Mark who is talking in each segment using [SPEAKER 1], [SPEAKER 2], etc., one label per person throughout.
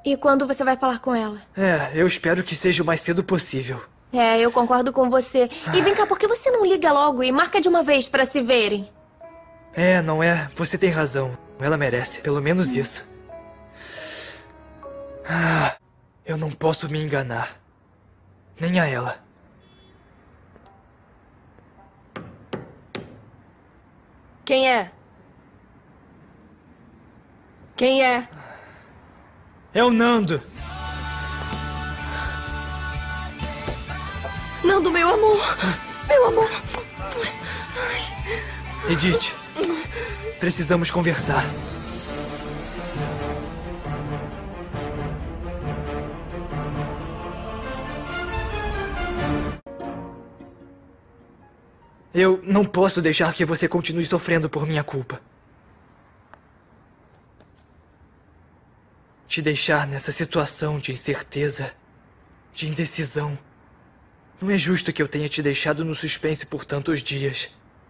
[SPEAKER 1] E quando você vai falar com ela?
[SPEAKER 2] Eu espero que seja o mais cedo possível.
[SPEAKER 1] Eu concordo com você. E vem cá, por que você não liga logo e marca de uma vez pra se verem?
[SPEAKER 2] Não é? Você tem razão. Ela merece, pelo menos isso. Eu não posso me enganar. Nem a ela.
[SPEAKER 3] Quem é? Quem é?
[SPEAKER 2] É o Nando.
[SPEAKER 3] Nando, meu amor. Meu amor.
[SPEAKER 2] Edith, precisamos conversar. Eu não posso deixar que você continue sofrendo por minha culpa. Te deixar nessa situação de incerteza, de indecisão. Não é justo que eu tenha te deixado no suspense por tantos dias.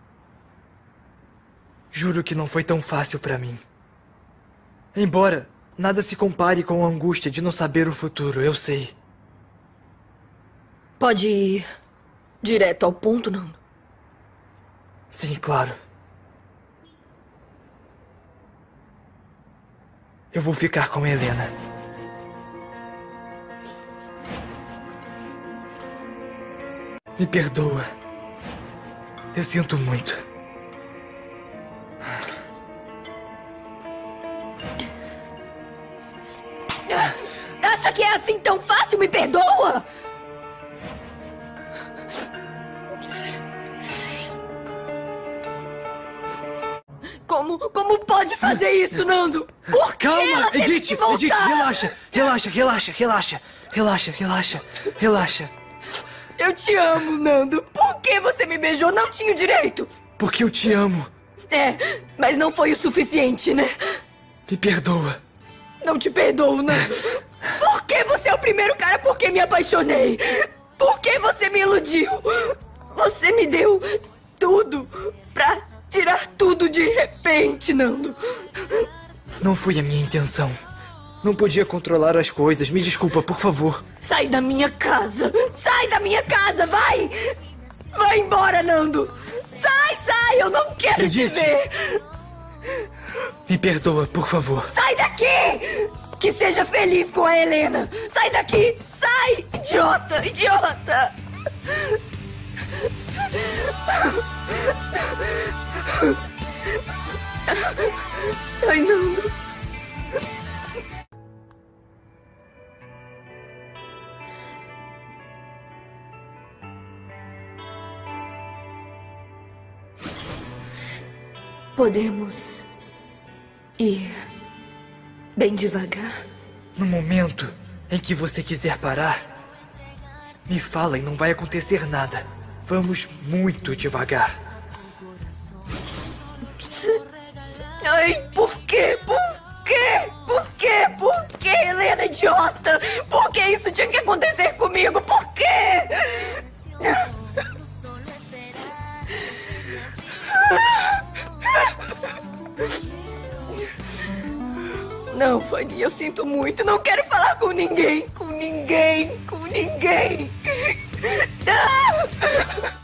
[SPEAKER 2] Juro que não foi tão fácil pra mim. Embora nada se compare com a angústia de não saber o futuro, eu sei.
[SPEAKER 3] Pode ir direto ao ponto, Nando?
[SPEAKER 2] Sim, claro. Eu vou ficar com a Helena. Me perdoa. Eu sinto muito.
[SPEAKER 3] Acha que é assim tão fácil? Me perdoa! Como pode fazer isso, Nando? Por que
[SPEAKER 2] Calma,
[SPEAKER 3] ela teve
[SPEAKER 2] Edith,
[SPEAKER 3] que voltar?
[SPEAKER 2] Edith, relaxa.
[SPEAKER 3] Eu te amo, Nando. Por que você me beijou? Não tinha o direito.
[SPEAKER 2] Porque eu te amo.
[SPEAKER 3] Mas não foi o suficiente, né?
[SPEAKER 2] Me perdoa.
[SPEAKER 3] Não te perdoo, Nando. Por que você é o primeiro cara por quem me apaixonei? Por que você me iludiu? Você me deu tudo pra tirar tudo de repente, Nando.
[SPEAKER 2] Não foi a minha intenção. Não podia controlar as coisas. Me desculpa, por favor.
[SPEAKER 3] Sai da minha casa! Sai da minha casa! Vai! Vai embora, Nando! Sai! Eu não quero te ver!
[SPEAKER 2] Me perdoa, por favor.
[SPEAKER 3] Sai daqui! Que seja feliz com a Helena! Sai daqui! Sai! Idiota! Ai, Nando. Podemos ir bem devagar?
[SPEAKER 2] No momento em que você quiser parar, me fala e não vai acontecer nada. Vamos muito devagar.
[SPEAKER 3] Ai, por quê? Por quê, Helena, idiota? Por que isso tinha que acontecer comigo? Por quê? Não, Fanny, eu sinto muito. Não quero falar com ninguém. Com ninguém.